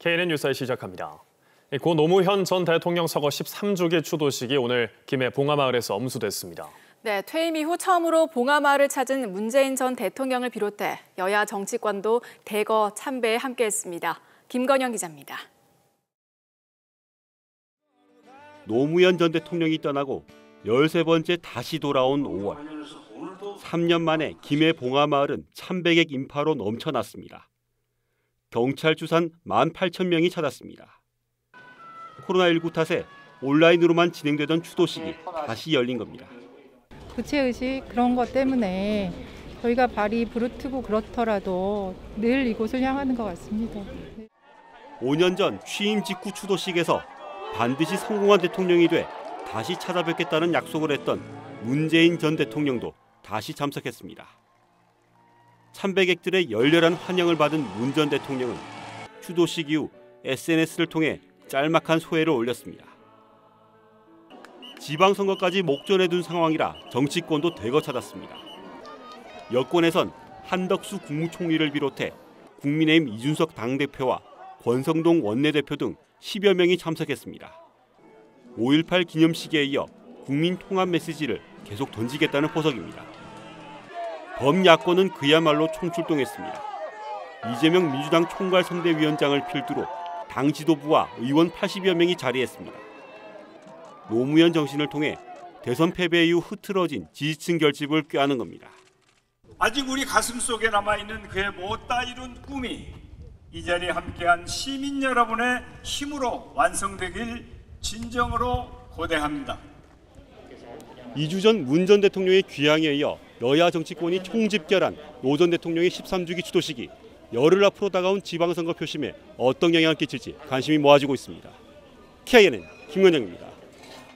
KNN 뉴스를 시작합니다. 고 노무현 전 대통령 서거 13주기 추도식이 오늘 김해 봉하마을에서 엄수됐습니다. 네, 퇴임 이후 처음으로 봉하마을을 찾은 문재인 전 대통령을 비롯해 여야 정치권도 대거 참배에 함께했습니다. 김건영 기자입니다. 노무현 전 대통령이 떠나고 13번째 다시 돌아온 5월. 3년 만에 김해 봉하마을은 참배객 인파로 넘쳐났습니다. 경찰 추산 18,000명이 찾았습니다. 코로나19 탓에 온라인으로만 진행되던 추도식이 다시 열린 겁니다. 구체의식 그런 것 때문에 저희가 발이 부르트고 그렇더라도 늘 이곳을 향하는 것 같습니다. 5년 전 취임 직후 추도식에서 반드시 성공한 대통령이 돼 다시 찾아뵙겠다는 약속을 했던 문재인 전 대통령도 다시 참석했습니다. 참배객들의 열렬한 환영을 받은 문 전 대통령은 추도식 이후 SNS를 통해 짤막한 소회를 올렸습니다. 지방선거까지 목전에 둔 상황이라 정치권도 대거 찾았습니다. 여권에선 한덕수 국무총리를 비롯해 국민의힘 이준석 당대표와 권성동 원내대표 등 10여 명이 참석했습니다. 5.18 기념식에 이어 국민 통합 메시지를 계속 던지겠다는 포석입니다. 범야권은 그야말로 총출동했습니다. 이재명 민주당 총괄선대위원장을 필두로 당 지도부와 의원 80여 명이 자리했습니다. 노무현 정신을 통해 대선 패배 이후 흐트러진 지지층 결집을 꾀하는 겁니다. 아직 우리 가슴 속에 남아있는 그의 못다 이룬 꿈이 이 자리에 함께한 시민 여러분의 힘으로 완성되길 진정으로 고대합니다. 2주 전 문 전 대통령의 귀향에 이어 여야 정치권이 총집결한 노 전 대통령의 13주기 추도식이 열흘 앞으로 다가온 지방선거 표심에 어떤 영향을 끼칠지 관심이 모아지고 있습니다. KNN 김건영입니다.